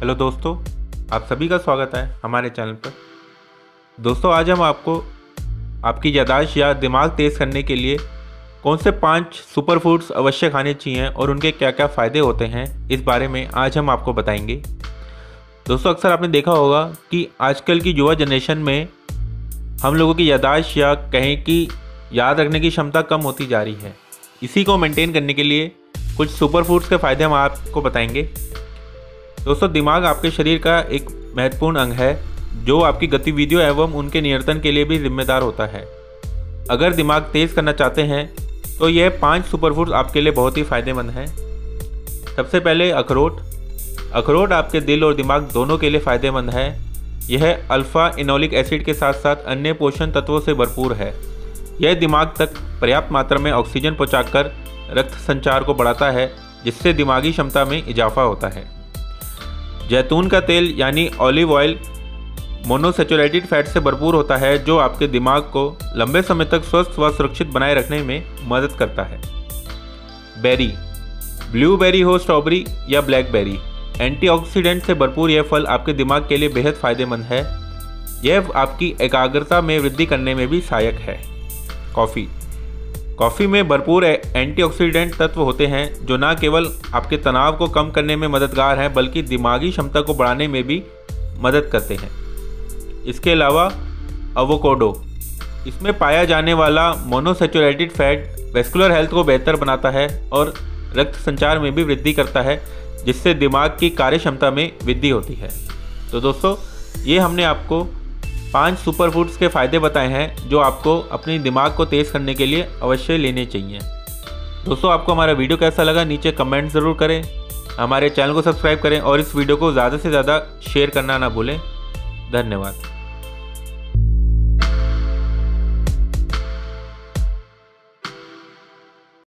Hello दोस्तों, आप सभी का स्वागत है हमारे चैनल पर। दोस्तों, आज हम आपको आपकी याददाश्त या दिमाग तेज़ करने के लिए कौन से 5 सुपर फूड्स अवश्य खाने चाहिए और उनके क्या क्या फ़ायदे होते हैं, इस बारे में आज हम आपको बताएंगे। दोस्तों, अक्सर आपने देखा होगा कि आजकल की युवा जनरेशन में हम लोगों की याददाश्त या कहें कि याद रखने की क्षमता कम होती जा रही है। इसी को मेंटेन करने के लिए कुछ सुपर फूड्स के फ़ायदे हम आपको बताएंगे। दोस्तों, दिमाग आपके शरीर का एक महत्वपूर्ण अंग है जो आपकी गतिविधियों एवं उनके नियंत्रण के लिए भी जिम्मेदार होता है। अगर दिमाग तेज़ करना चाहते हैं तो यह 5 सुपर फूड्स आपके लिए बहुत ही फ़ायदेमंद हैं। सबसे पहले अखरोट। अखरोट आपके दिल और दिमाग दोनों के लिए फ़ायदेमंद है। यह अल्फ़ा इनोलिक एसिड के साथ साथ अन्य पोषण तत्वों से भरपूर है। यह दिमाग तक पर्याप्त मात्रा में ऑक्सीजन पहुंचाकर रक्त संचार को बढ़ाता है, जिससे दिमागी क्षमता में इजाफा होता है। जैतून का तेल यानी ऑलिव ऑयल मोनोसैचुरेटेड फैट से भरपूर होता है, जो आपके दिमाग को लंबे समय तक स्वस्थ व सुरक्षित बनाए रखने में मदद करता है। बेरी। ब्लूबेरी हो, स्ट्रॉबेरी या ब्लैकबेरी, एंटीऑक्सीडेंट से भरपूर यह फल आपके दिमाग के लिए बेहद फ़ायदेमंद है। यह आपकी एकाग्रता में वृद्धि करने में भी सहायक है। कॉफ़ी। कॉफ़ी में भरपूर एंटीऑक्सीडेंट तत्व होते हैं जो न केवल आपके तनाव को कम करने में मददगार हैं बल्कि दिमागी क्षमता को बढ़ाने में भी मदद करते हैं। इसके अलावा एवोकाडो, इसमें पाया जाने वाला मोनोसैचुरेटेड फैट वैस्कुलर हेल्थ को बेहतर बनाता है और रक्त संचार में भी वृद्धि करता है, जिससे दिमाग की कार्य क्षमता में वृद्धि होती है। तो दोस्तों, ये हमने आपको 5 सुपर फूड्स के फ़ायदे बताए हैं जो आपको अपने दिमाग को तेज़ करने के लिए अवश्य लेने चाहिए। दोस्तों, आपको हमारा वीडियो कैसा लगा नीचे कमेंट ज़रूर करें, हमारे चैनल को सब्सक्राइब करें और इस वीडियो को ज़्यादा से ज़्यादा शेयर करना ना भूलें। धन्यवाद।